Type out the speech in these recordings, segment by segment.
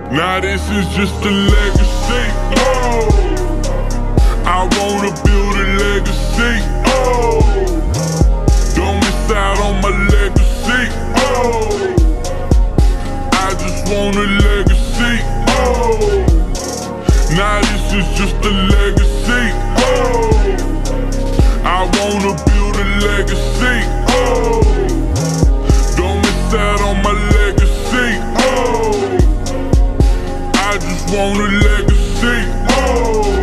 Now this is just a legacy. Oh, I wanna build a legacy. Oh, don't miss out on my legacy. Oh, I just want a legacy. Oh, now this is just a legacy. Oh, I wanna build a legacy. Oh, don't miss out on my legacy. Oh, I just want a legacy. Oh,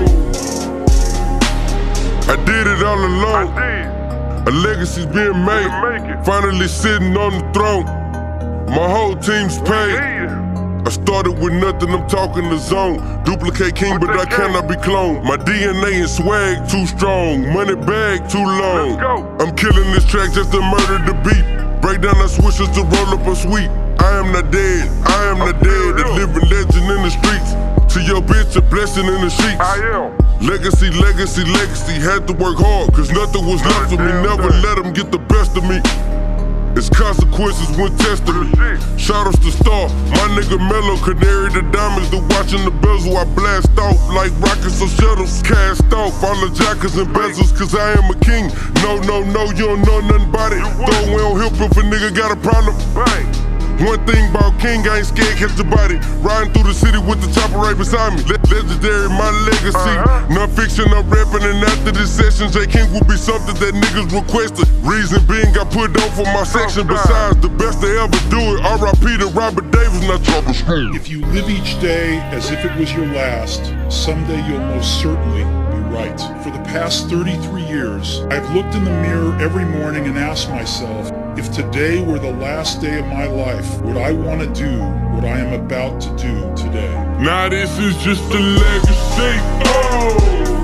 I did it all alone. A legacy's being made. Finally sitting on the throne. My whole team's paid. I started with nothing, I'm talking the zone. Duplicate king, but I cannot be cloned. My DNA and swag too strong. Money bag too long. I'm killing this track just to murder the beat. Break down the switches to roll up a sweet. I am not dead, I am not dead. A living legend in the streets. To your bitch, a blessing in the sheets. Legacy, legacy, legacy. Had to work hard, cause nothing was left of me. Never let them get the best of me. It's consequences when testing me. Shout outs to Star, my nigga Mellow, Canary the diamonds, the watch in the bezel. I blast off like rockets or shuttles. Cast off all the jackets and bezels, cause I am a king. No, no, no, you don't know nothing about it. Throw away on hip if a nigga got a problem. One thing about king, I ain't scared, catch the body. Riding through the city with the chopper right beside me. Legendary, my legacy. Non-fiction, I'm rapping, and after this session, J King will be something that niggas requested. Reason being, got put on for my section. Besides, the best they ever do it. R.I.P. to Robert Davis, not Chopper Scream. If you live each day as if it was your last, someday you'll most certainly be right. For the past 33 years, I've looked in the mirror every morning and asked myself, if today were the last day of my life, would I want to do what I am about to do today? Now this is just a legacy. Oh,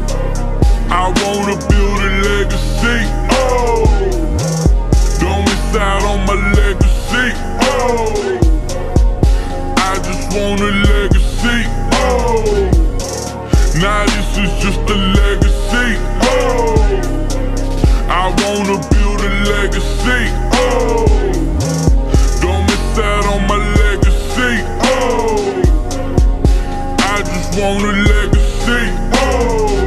I wanna build a legacy. Oh, don't miss out on my legacy. Oh, I just want a legacy. Oh, now this is just a legacy. Oh, I wanna build a legacy. Oh, don't miss out on my legacy. Oh, I just want a legacy. Oh,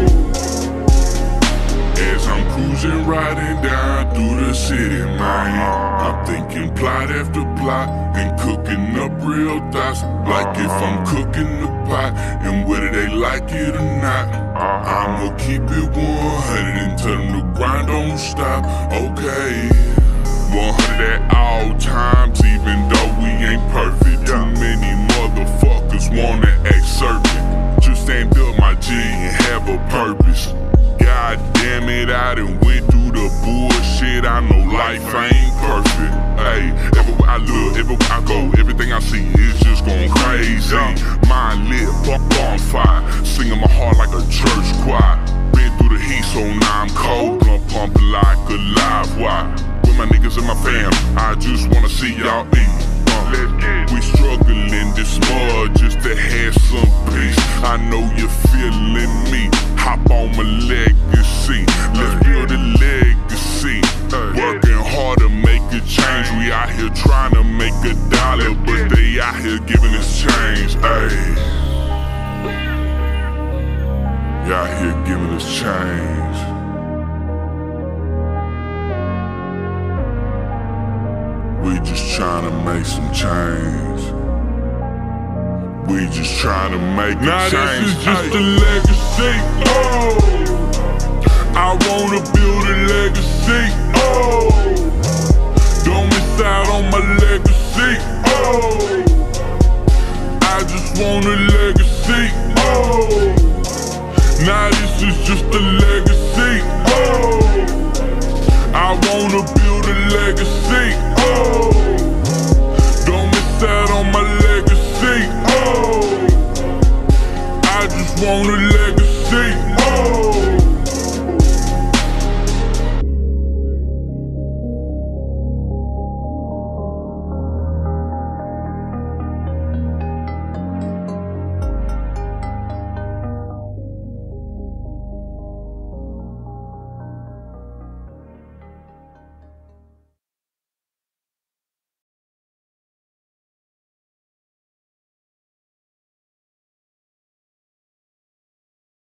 as I'm cruising, riding down through the city, man, I'm thinking plot after plot and cooking up real thoughts. Like if I'm cooking the pot, and whether they like it or not, I'ma keep it 100 and tell them the grind don't stop. Okay, 100 at all times, even though we ain't perfect. Too many motherfuckers wanna act certain. Just ain't built my G and have a purpose. God damn it, I done went through the bullshit. I know life ain't perfect. Hey, everywhere I look, everywhere I go, everything I see is just going crazy. Mind lit, bonfire, singing my heart like a church choir. Been through the heat, so now I'm cold. Blunt pumping like a live wire. With my niggas and my fam, I just wanna see y'all eat. We struggling this mud just to have some peace. I know you're feeling me. Hop on my legacy. Let's build a legacy. Working hard to make a change. We out here trying to make a dollar, but they out here giving us change. Ayy, you out here giving us change. We just trying to make some change. We just trying to make a change. Now this is just a legacy. Oh, I wanna build a legacy. Oh, don't miss out on my legacy. Oh,